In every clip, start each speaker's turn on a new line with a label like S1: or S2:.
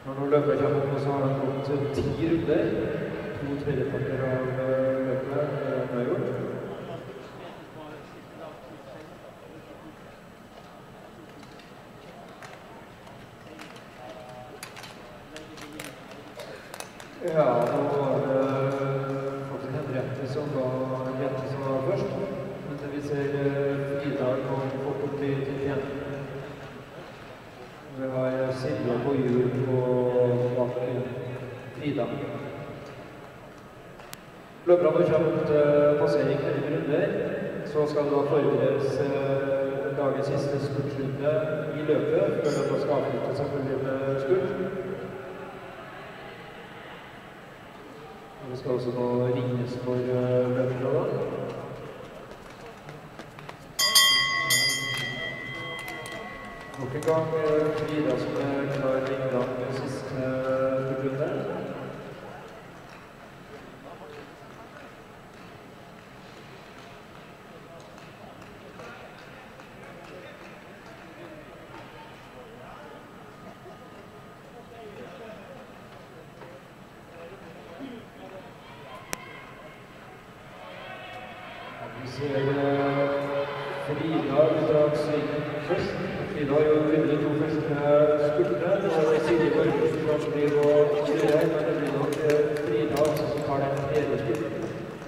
S1: Når nå løpet kommer opp, så har han gått 10 runder. 2/3 av løpet har gjort. Ja, nå var det faktisk Henriette som var først. Men vi ser Frida nå fått opp i igjen. Vi har Silje på hjul på bak Frida. Løperne kommer opp til passering 11 runder. Så skal det da forberedes dagens siste spurtrunde i løpet, før det skal avslutte selvfølgelig med spurt. Det skal også nå ringes for løperne da. Nok en gang Frida som klar inngang med siste spurtrunde. Vi ser Frida straks først. Frida har jo vunnet de 2 første spurtene, og Silje Borgersen som blir å kjøre, men det blir nok Frida også som tar den 3. spurten.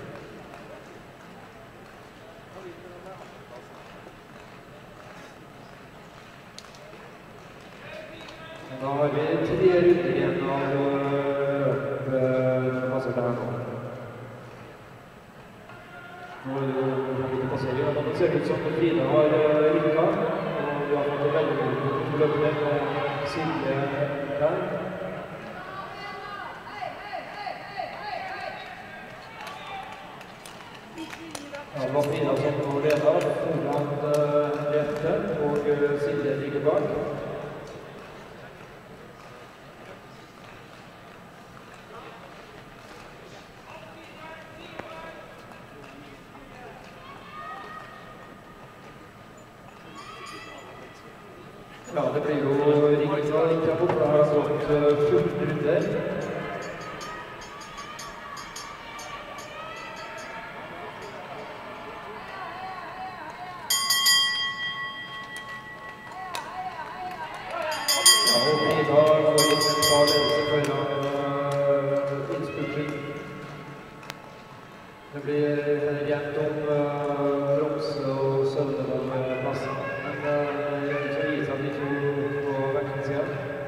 S1: Da har vi 3 runder igjen av løpet passer det her nå. Nå er det jo litt passering, men det ser ut som Frida har rykket, og vi har fått en veldig god løpere med Silje der. Ja, det var Frida som nå leder foran Henriette, og Silje ligger bak. Ja, det blir jo ringet fra ikke på, for det har gått 14 runder. Ja, og Frida går inn en klar ledelse foran innspurten. Det blir jevnt om bronse og sølv med plassen. De 2 på vekkensiden.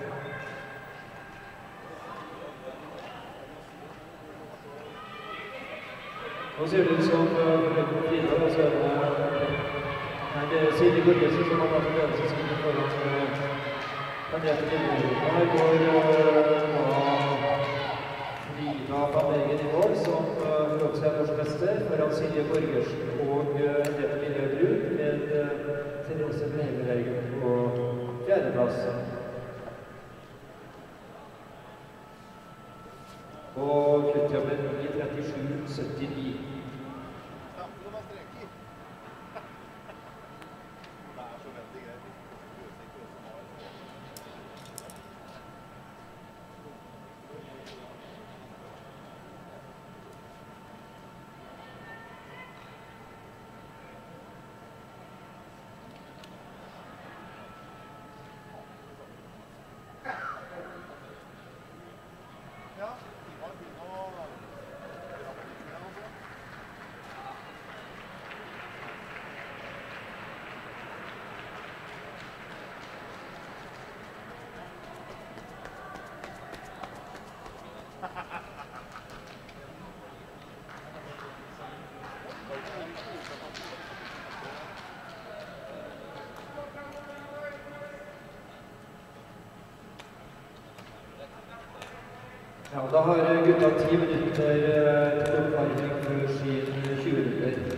S1: Nå ser det ut som Frida, og så er det Silje Borgersen som har vært en ledelsesskritt foran Henriette Lillebror. Her går Frida van Wegen i mål, som også er norsk mester, foran Silje Borgersen og Henriette Lillebror, med Therese Breimebergen på 4. plass. Og sluttjammen i 37,79. Ja, da har gutta 10 minutter til oppvarming før sin 20 minutter.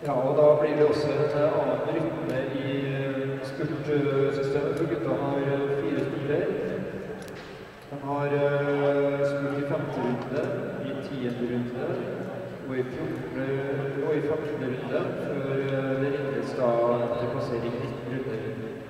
S1: Ja, og da blir det også en annen rytme i spurtsystemet, for gutta har 4 spurter. De har spurt i 5. runde, i 10. runde og i 14. og i 15. runde, før det ringes da til passering 19 runder.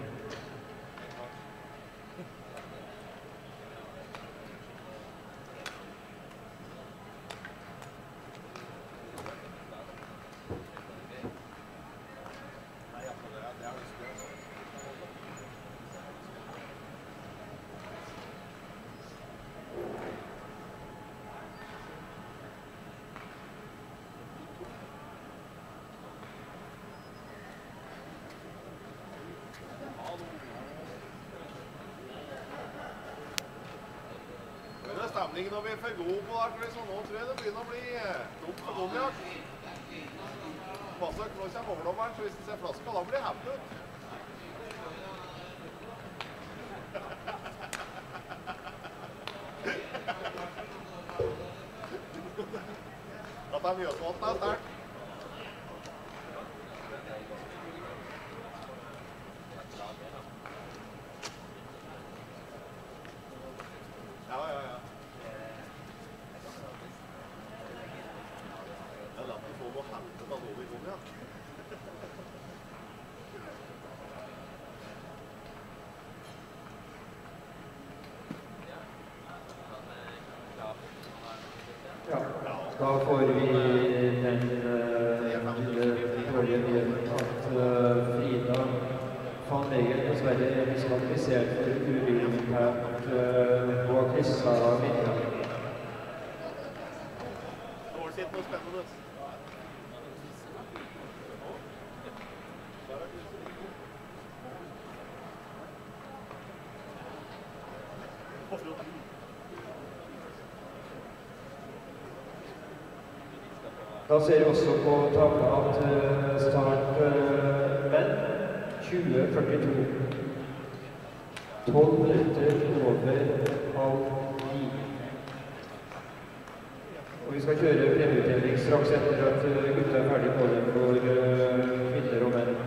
S2: Stemningen når vi er for gode på det, så nå tror jeg det begynner å bli dumt for Domjak. Pass dere, nå kommer overdommeren, så hvis du ser flaska, da blir det hevet ut. Dette er Mjøsvatn, det er sterkt.
S1: Da får vi den forrige nyheten at Frida van Wegen dessverre er diskvalifisert for uvillighet på Krista Middag.
S2: Nå har det sett noe spennende.
S1: Da ser vi også på tavla at start menn 20:42. 12 minutter over halv 9. Og vi skal kjøre premieutdeling straks etter at gutta er ferdig på den for kvinner og menn.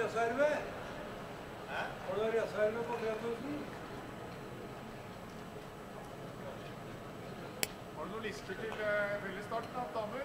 S1: reserve? Hæ? Har du reserve på 3000?
S2: Har du noen lister til fellesstarten av damer?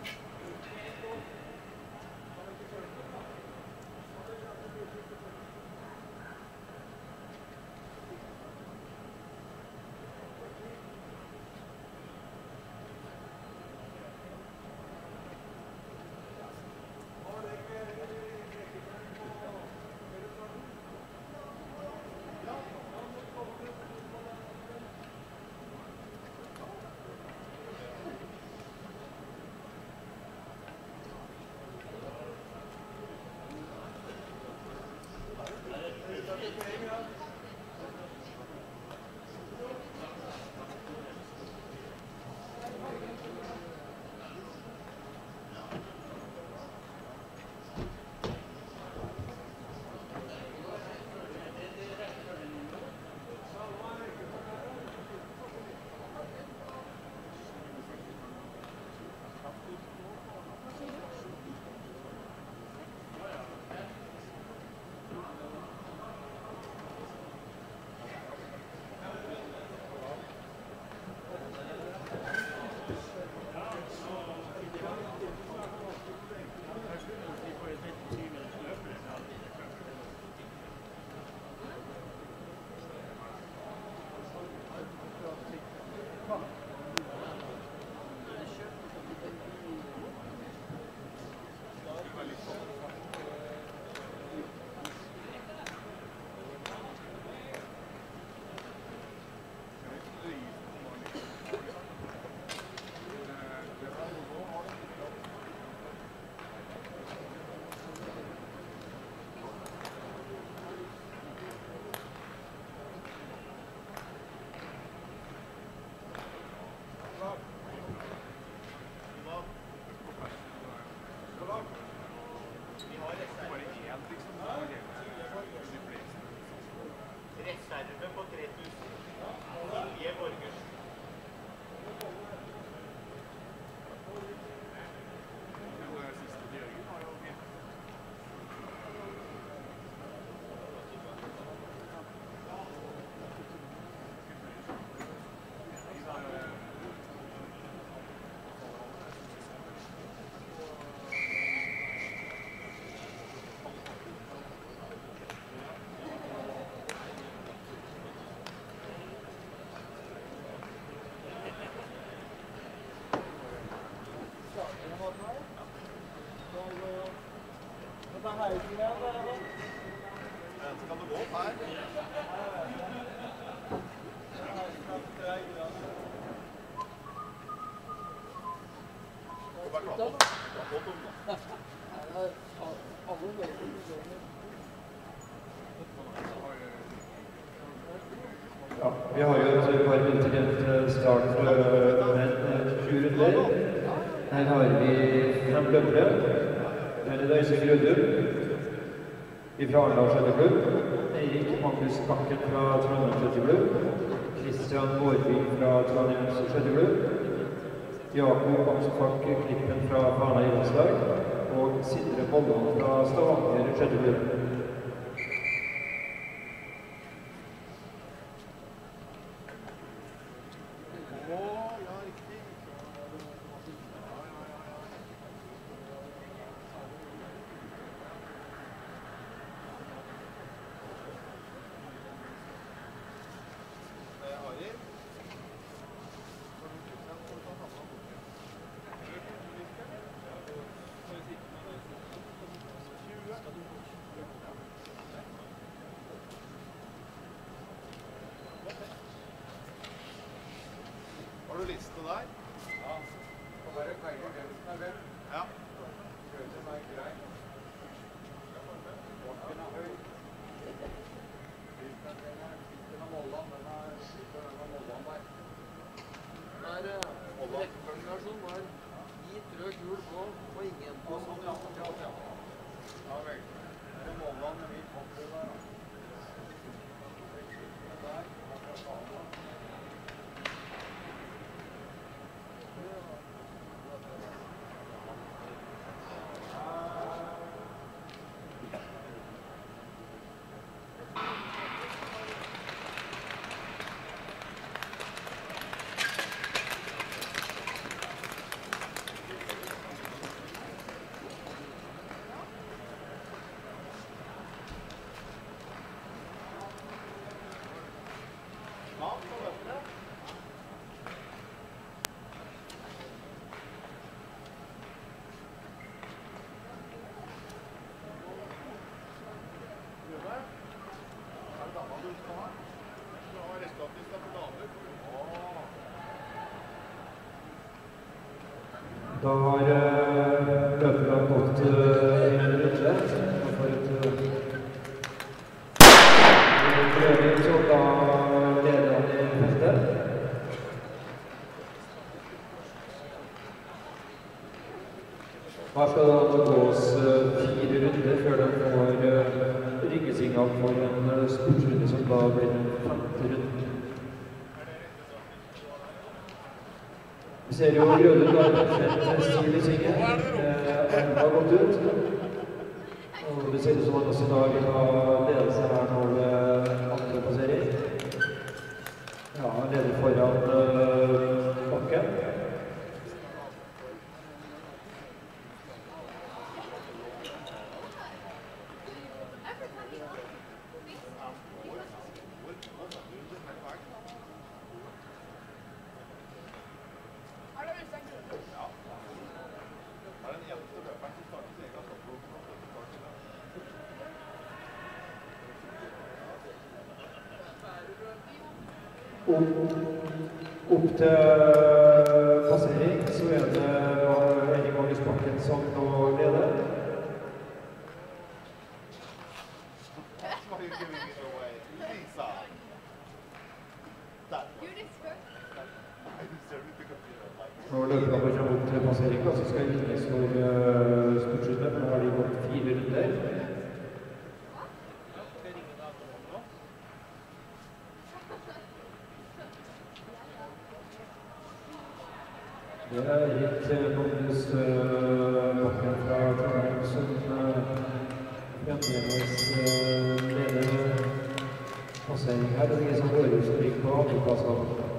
S3: Reserve på 3000. Silje Borgersen.
S2: Skal du gå opp her? Gå bare klart opp. Klart opp da.
S1: Ja, vi har jo et par minutter igjen til start med 20 runder. Her har vi 5 løpere. Her er det Øystein Grødum fra Arendal Skøyteklubb, Eirik Magnus Bakken fra Trondheim Skøyteklubb, Kristian Vårvik fra Trondheim Skøyteklubb, Jakob Amsfak Klippen fra Fana idrettslag og Sindre Bolland fra Stavanger Skøyteklubb. Da har løperne gått en runde for et prøving, så da leder han i feltet. Her skal det gås 4 runder før de får ringesignal for en sportsrunde som da blir den 5. runde. Vi ser jo Grødund har en stil i svingen. Armen har gått ut. Og det ser ut som han også da vil ha ledelse her nå ved andre passering. Ja, han leder foran bakken. Opp til passering så er det Henrik Magnus Bakken som nå leder. Når løperne kommer opp til passering, så skal ringes for sportsrunde, for nå har de gått 4 runder. Det er Erik Magnus Bakken fra Trondheim som fremdeles leder passering her. Det er ingen som går ut som ligger på andre plasser.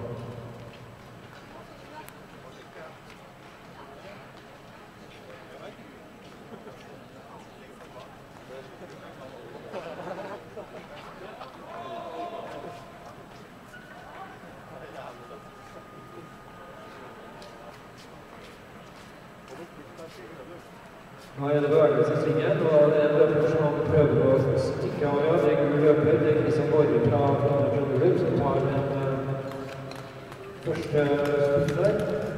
S1: Nå er det bevegelse i svingen, og det er en løper som prøver å stikke av. Ja, det er en god løper. Det er Kristian Borge fra Trondheim som tar den første spurten der.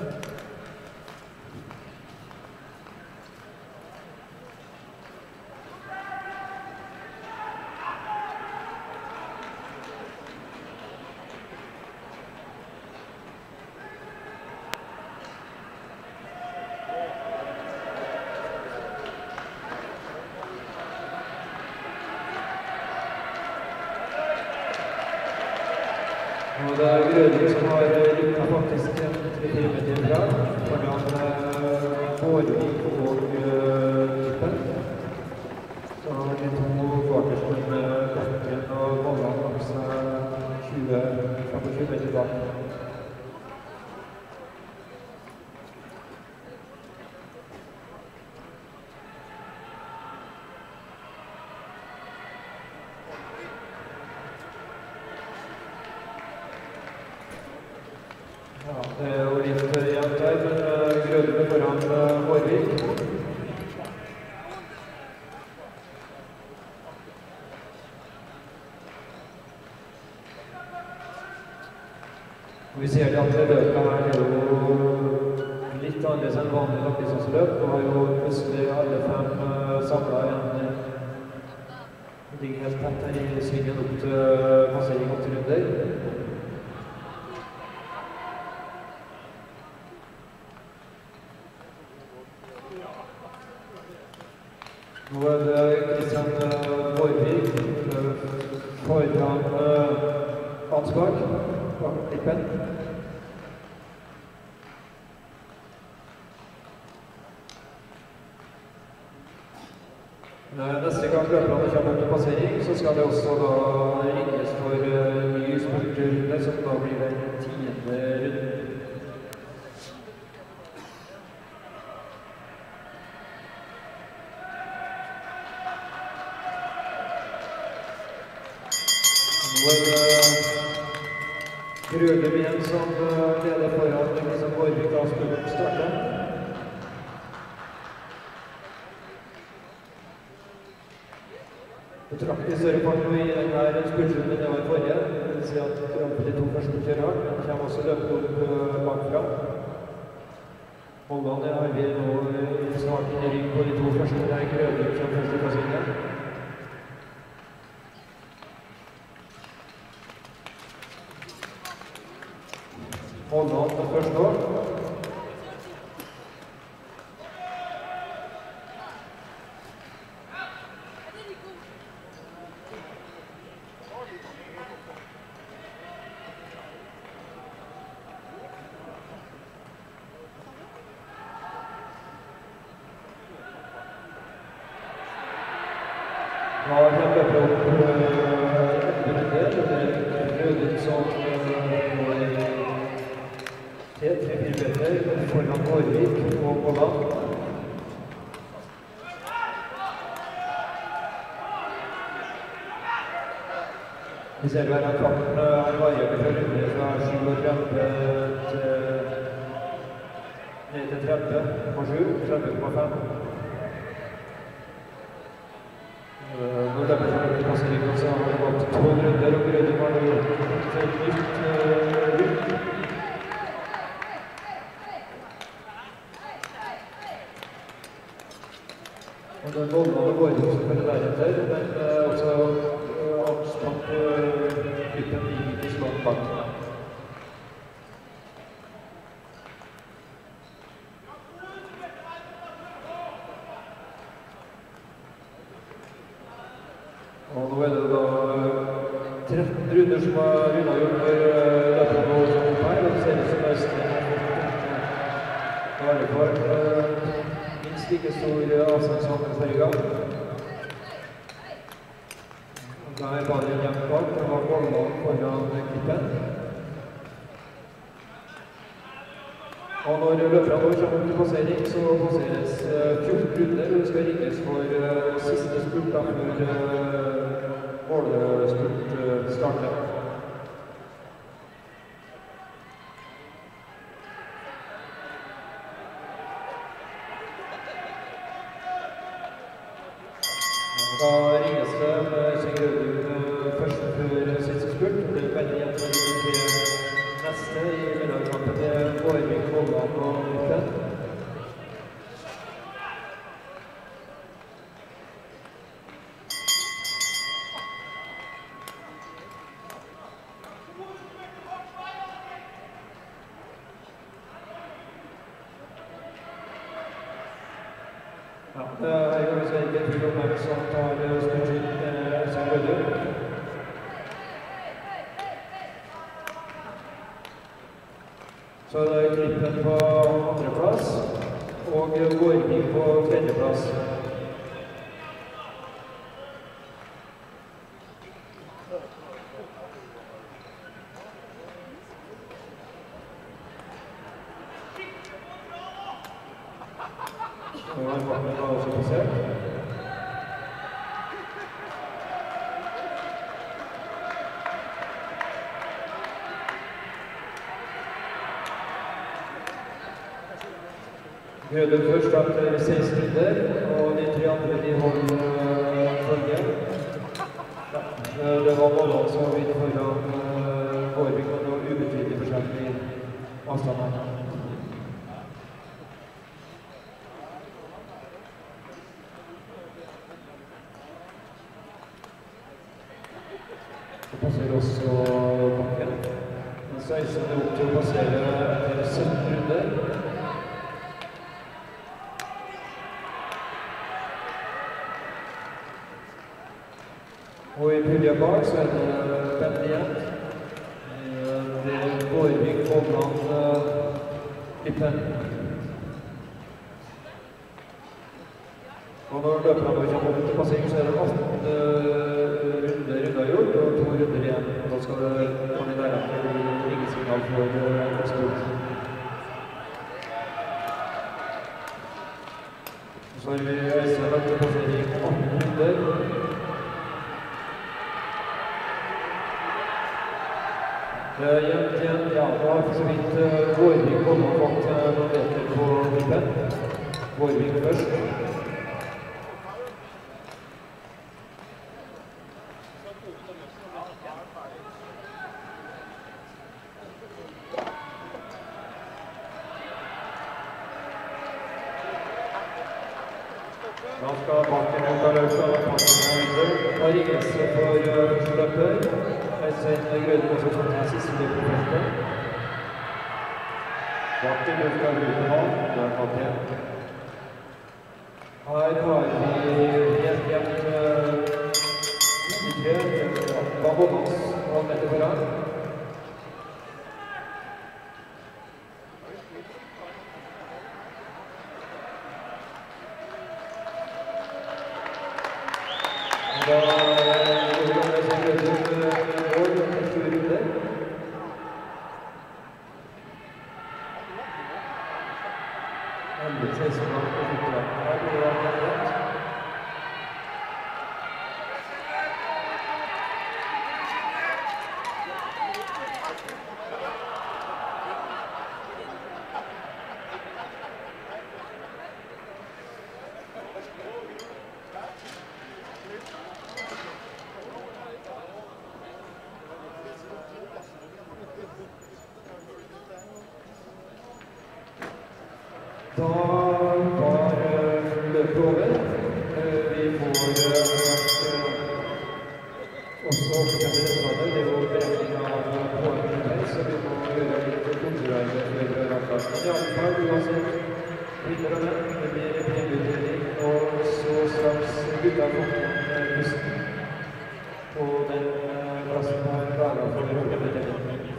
S1: Og det er Grødund som har rykket faktisk en 3 meter fra foran Bårvik og Kippen. Så har de 2 kvarterstående Bakken og Vollan langs 25 meter bak. Ja, det er jo litt jevnt her, men Grødund foran Bårvik. Og vi ser det at løpet her er jo litt annerledes enn vanlig langdistanseløp. Nå har jo plutselig alle 5 samlet en ligger helt tett her i svingen opp til passering 8 runder. Nå er det Kristian Borvik foran Ansbak, bak Klippen. Neste gang løperne kommer opp til passering, så skal det også da ringes for ny spurtrunde, som da blir den 10. runden. Nå er det Grødund igjen som leder foran Kristian Borvik da spurten starter. Betraktelig større fart nå i denne spurtrunden enn det var i forrige. Det vil si at de to første kjører hardt, men kommer også løpende opp bakfra. Holland har vi nå snart inn i rygg på de to første. Det er Grønvik som første plassering. Holland på første år. Ja, jeg løper opp Rødvik som går i 3-4 meter foran Gårdvik og Holland. Vi ser her at farten varierer fra runde fra 37 ned til 30,7, 30,5. Nå løper jeg til passeringen, så har det gått 12 runder, og Grønvik har nå gjort et nytt rundt. Og det er Vollan og Gårdvik som følger deretter, men også avstand på flytten i slått bak. Og nå er det da 13 runder som har rundet gjort for løpet på som her, og det ser ut som Østen har for minst like stor avstand som forrige gang. Der var det en jevn fart, det var Vollan foran Klippen. Og når løperne våre kommer til passering, så passeres 14 runder, og det skal ringes for siste spurt da, før målespurt starter. Da ringes det med Grønvik først før siste spurt, og det er igjen for de tre neste i middagkampen til Gårdvik, Vollan og Klippen. Ja, det er jo så ikke tvil om hvem som tar spurtrunden som Grønvik. Så er det Klippen på andreplass, og Gårdvik på tredjeplass. Og Martin har også passert. Grønvik først etter 16 runder, og de tre andre de holder følge. Det var Vollan som var vidt foran Gårdvik, og det var ubetydelig forskjell i avstanden. Det passerer også bakken. Den 16. opp til å passere etter 17 runder. Og i pulja bak så er det 50 igjen. Det er Gårdvik, Vollan, Klippen. Og når løperne kommer opp til passering, så er det 18 runder gjort, og 2 runder igjen. Og da skal det komme deretter ringesignal for spurt. Så har vi Øystein til passering 18 runder. Jevnt igjen, ja, da har for så vidt Gårdvik Vollan fått noen meter på Klippen. Gårdvik først. Da skal bakken ut av løpet av passende har ringelse for første løper. Øystein Grønne som er siste løper på feltet.
S4: Bakken ut av løpet av, det er kapten.
S1: Her har vi helt jevnt Babonas og Mette Foran. Da går vi med seg Grønne mål etter 20 runder. Endelig 16 år på fotballen. Her blir det helt rett. Da var løpet over. Vi får også fortelle resultatet. Det er jo beregning av poengene, så vi må gjøre litt konkurrerende før avklaringen. Men i alle fall, uansett, vinner og menn, det blir premieutdeling, og så straks gutta kommer igjen bussen på den plassen her laget for premieutdeling.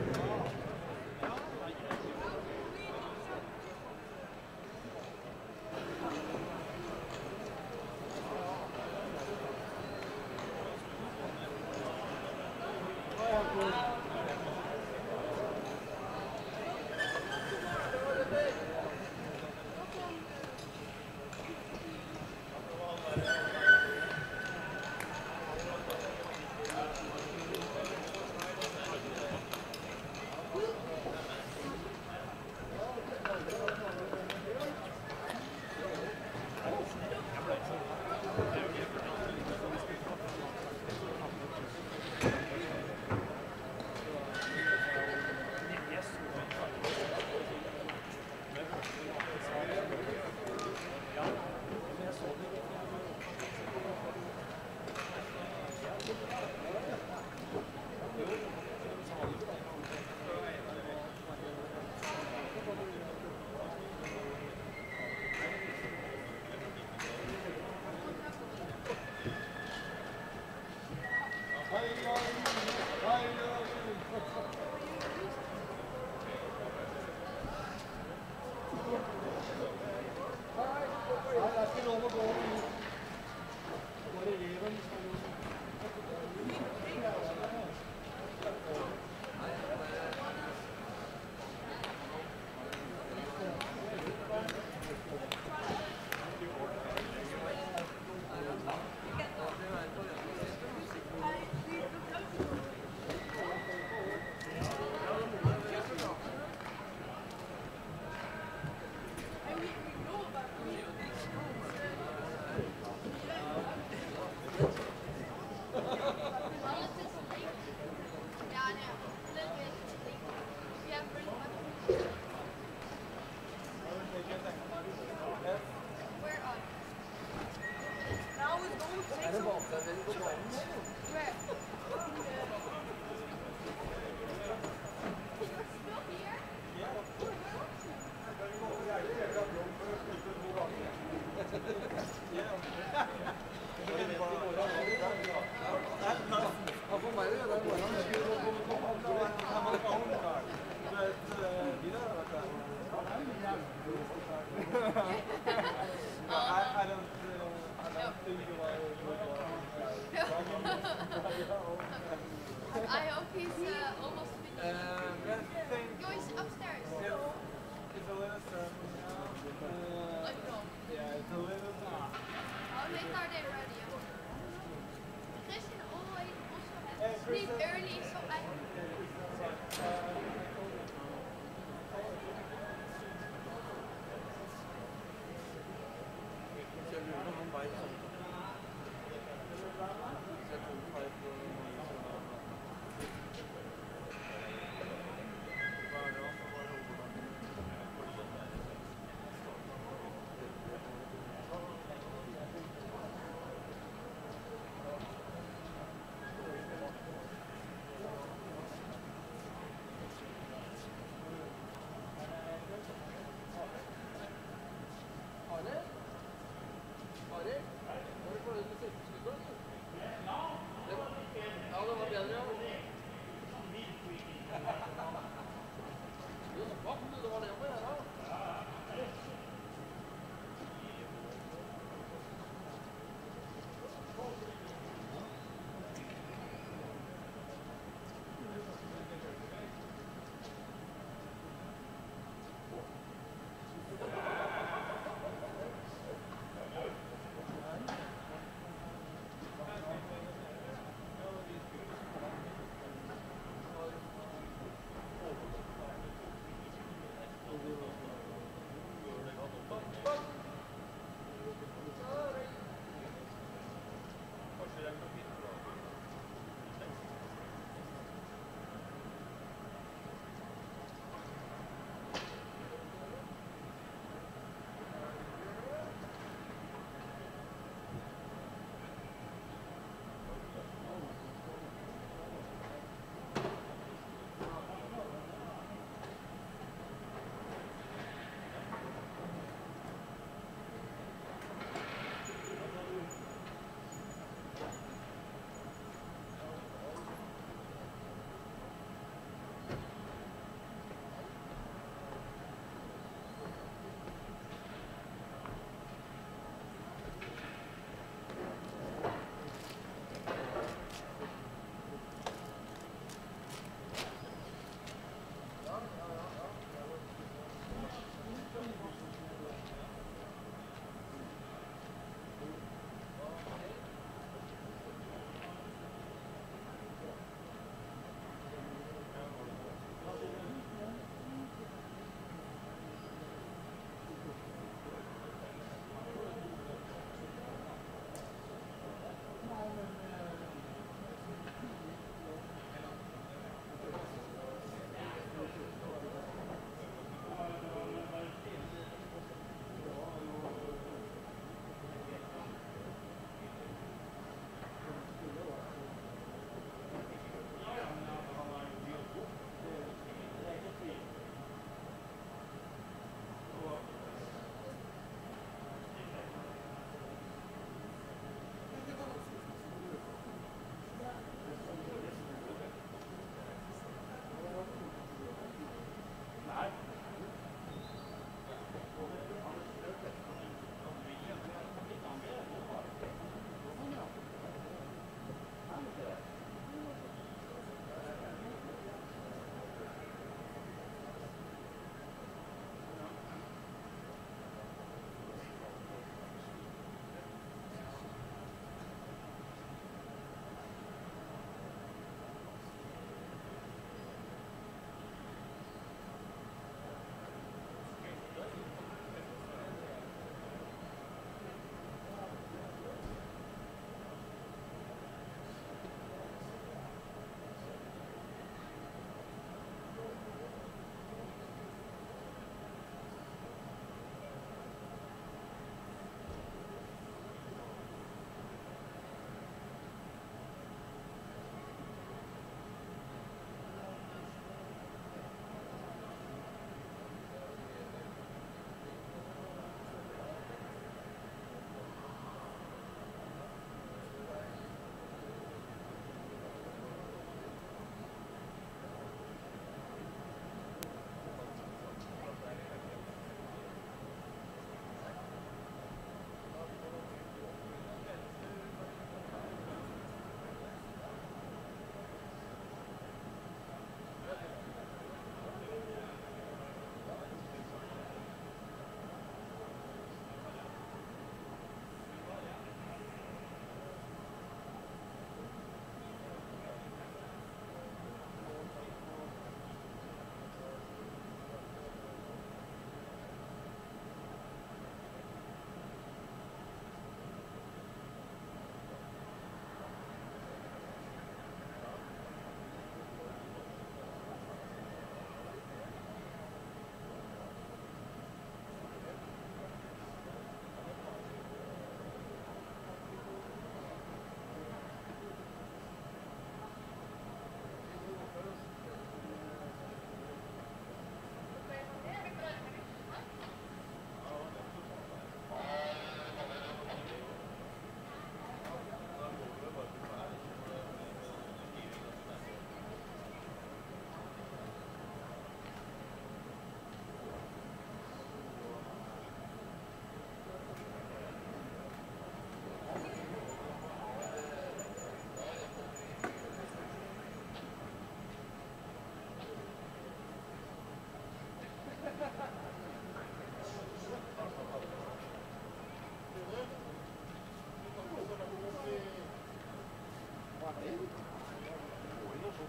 S5: I hope he's almost finished. Go upstairs.
S3: It's a little certain now.
S5: Like no.
S3: Yeah, it's a little.
S5: How late are they ready? Christian always also has to sleep early, so I.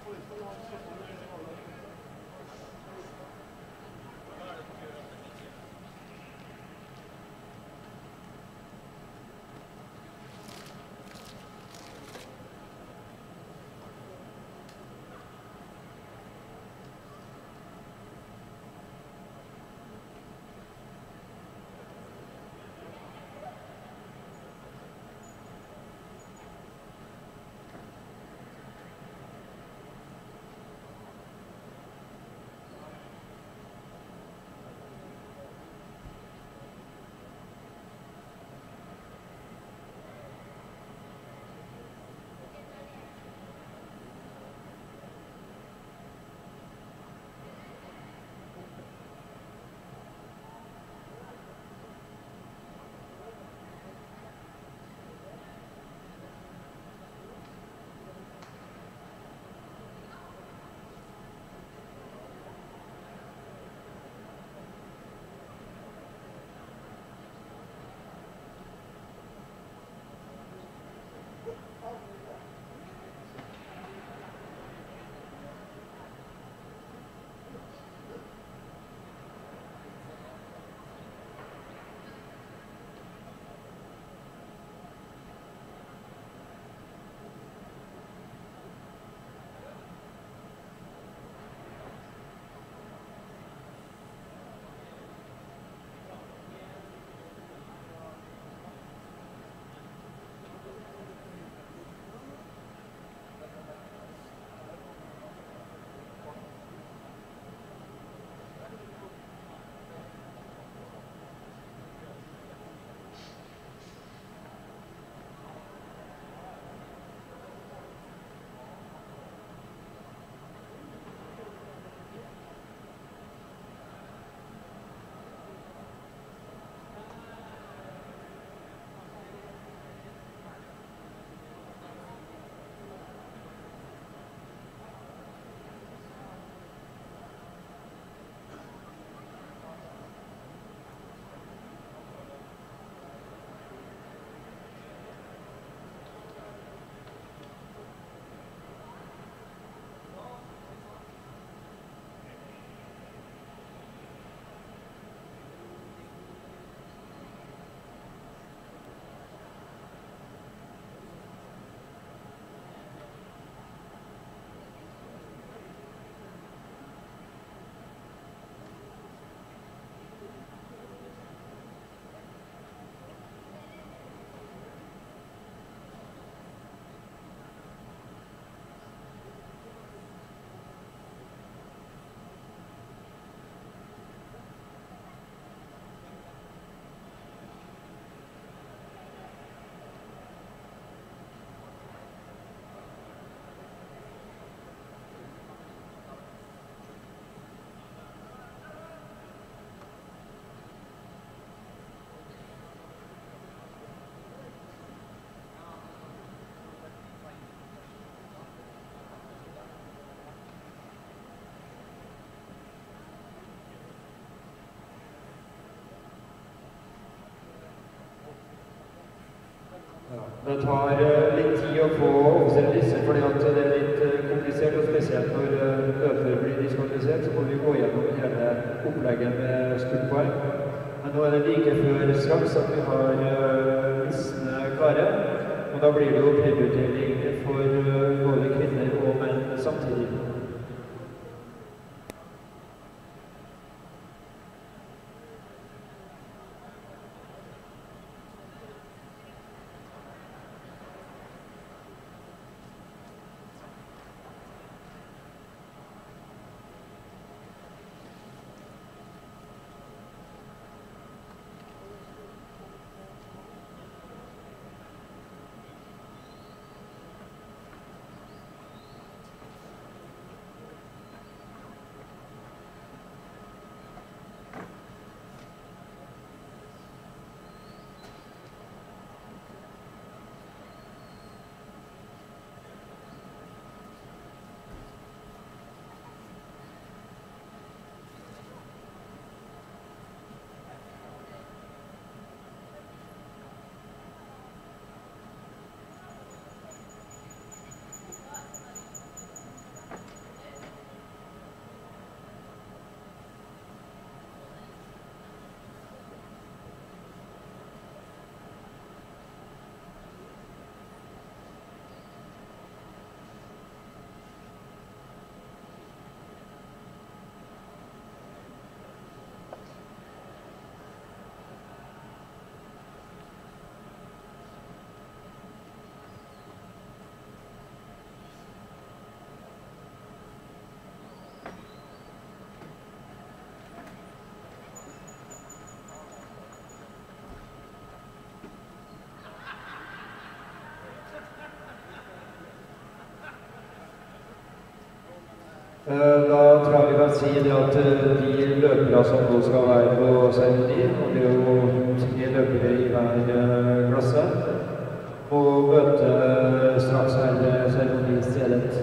S1: Det tar litt tid å få offisiell liste, fordi at det er litt komplisert, og spesielt når løper blir diskvalifisert, så må vi gå gjennom hele opplegget med skuddpoeng. Men nå er det like før straks at vi har listene klare, og da blir det jo premieutdeling for både kvinner og menn samtidig. Da tror jeg vi kan si det at de løpere som nå skal være på seremoni, og det er jo 3 løpere i hver klasse, må møte straks her seremonistedet.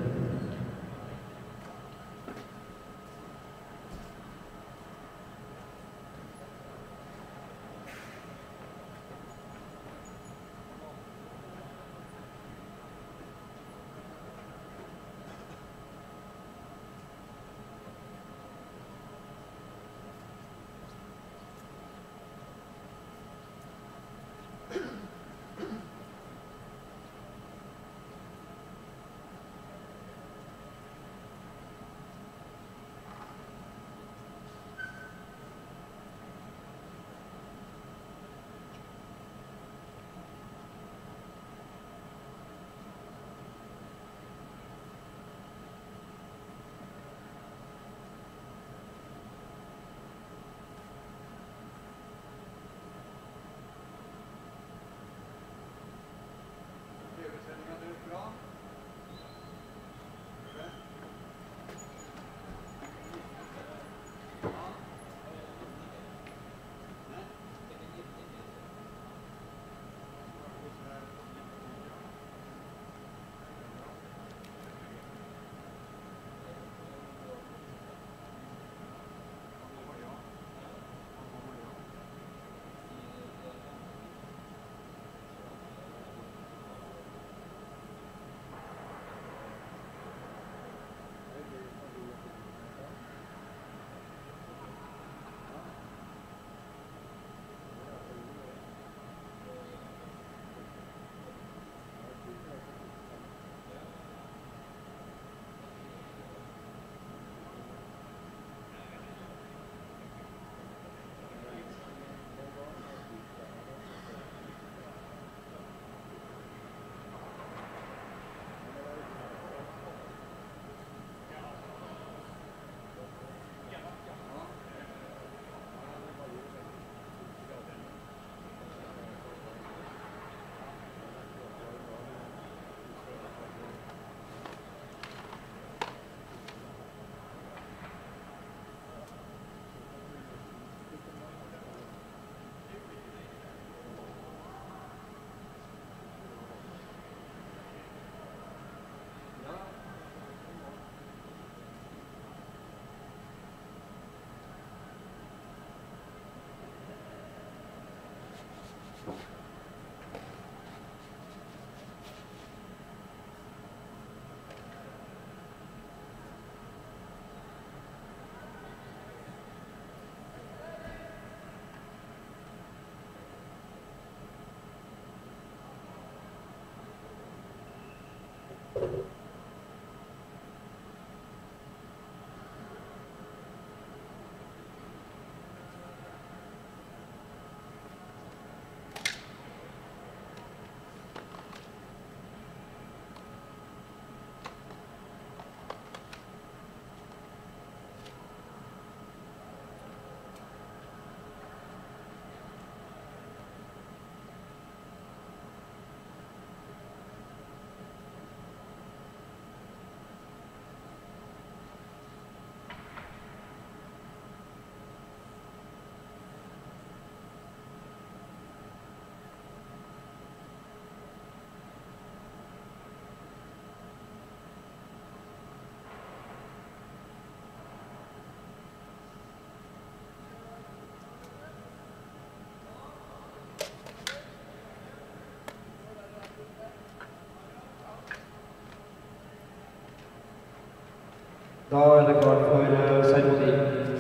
S1: Da er det klart for seremoni.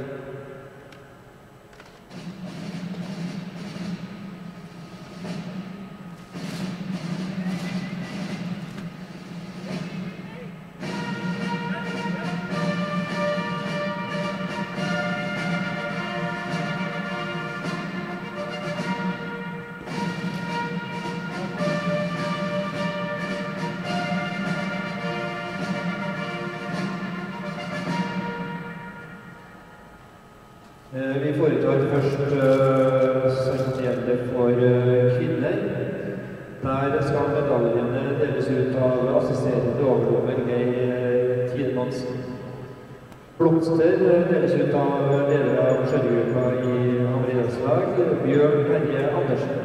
S1: Vi foretar først seremonielle for kvinner. Der skal medaljene deles ut av assisterende overdommer Geir Tidemansen. Blomster deles ut av ledere av skjønnegruppa i Hamridalslag, Bjørn Terje Andersen.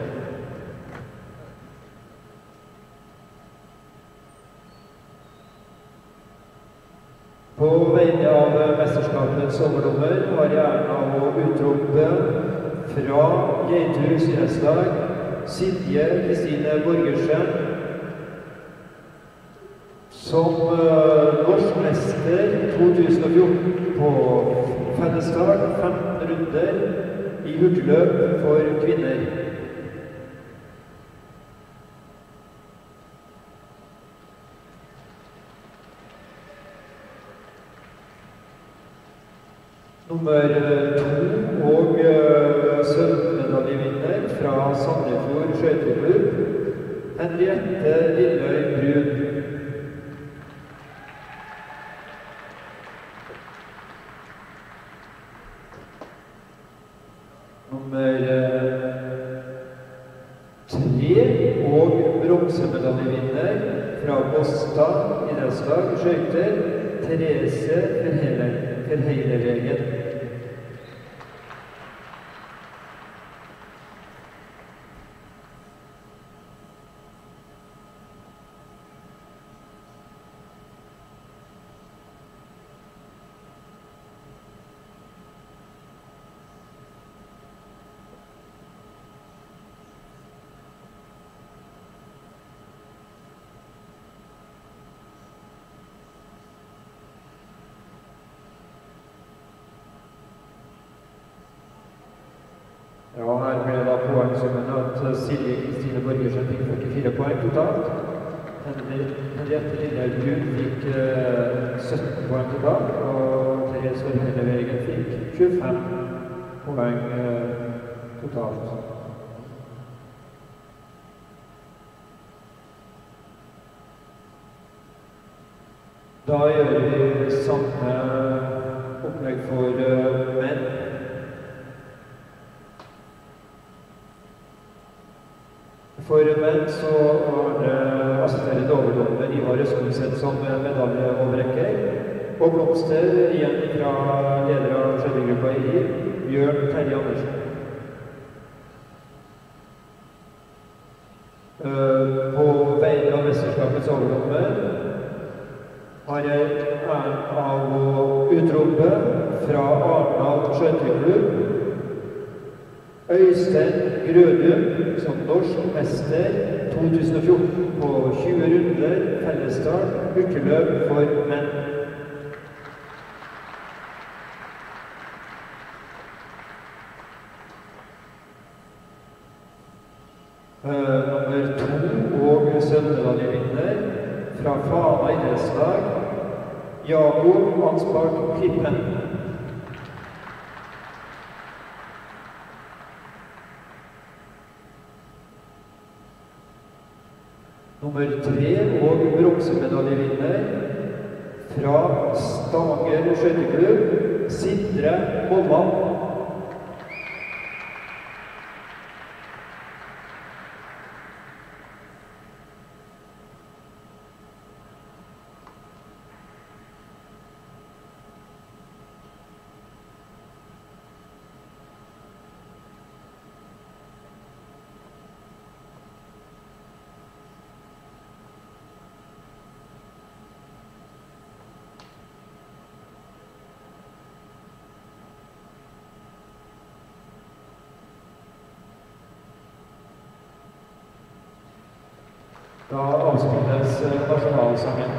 S1: På vegne av mesterskapets overdommer har jeg æren av å utrope fra Geithus idrettslag Silje Kristine Borgersen som norsk mester 2014 på fellesstart 15 runder i hurtigløp for kvinner. Nummer 2 og sølvmedaljevinner fra Sandefjord skøyteklubb, Henriette Lilløy Brun. Nummer 3 og bronsemedaljevinner fra Båstad idrettslag skøyter, Therese Verheilevegen. Ja, her ble da poengsummen at Silje Kristine Borgersen fikk 44 poeng totalt. Henriette Lilløy Brun fikk 17 poeng totalt, og Therese Verheilevegen fikk 25 poeng totalt. Da gjør vi samme opplegg for menn. For menn så var det assisterende overdommer Ivar Østenseth som medaljeoverrekker, og blomster igjen fra leder av skjønnegruppa i Bjørn Terje Andersen. På vegne av mesterskapets overdommer har jeg æren av å utrope fra Arendal skøyteklubb Øystein Grødum som norsk mester 2014 på 20 runder fellesstart hurtigløp for menn. Nummer 2 og sølvmedaljevinner fra Fana idrettslag Jakob Ansbart Klippen. Nummer 3 og bronsemedaljevinner fra Stavanger skøyteklubb Sindre Molland. Da avspilles nasjonalsangen.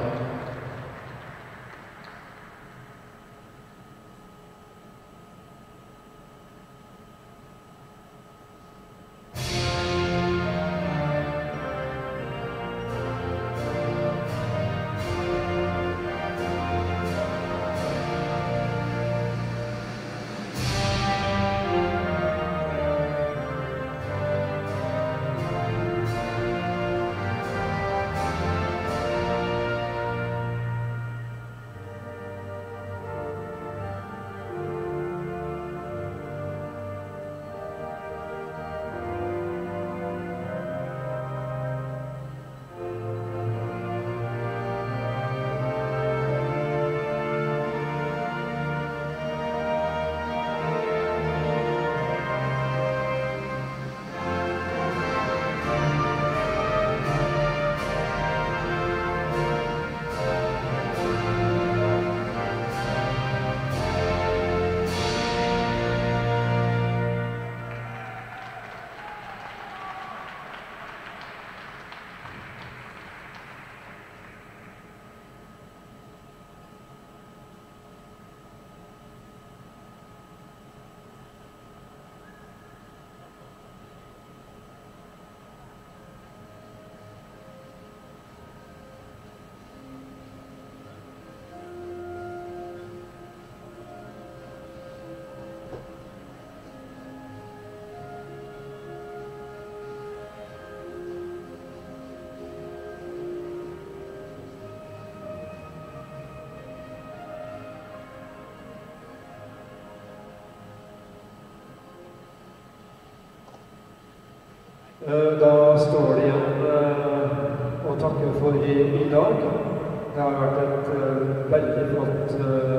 S1: Da står det igjen å takke for i dag. Det har vært et veldig flott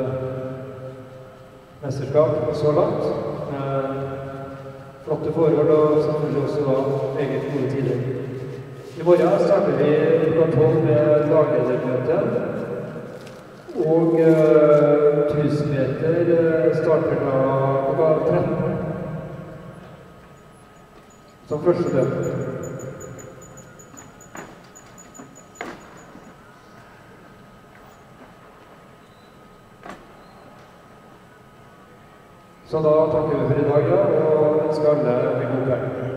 S1: mesterskap så langt. Flotte forhold og selvfølgelig også da meget gode tider. I morgen starter vi klokka 12 med lagledermøte. Og 1000 meter starter da klokka 13. Som første løp. Så da takker vi for i dag, ja, og ønsker alle en god kveld.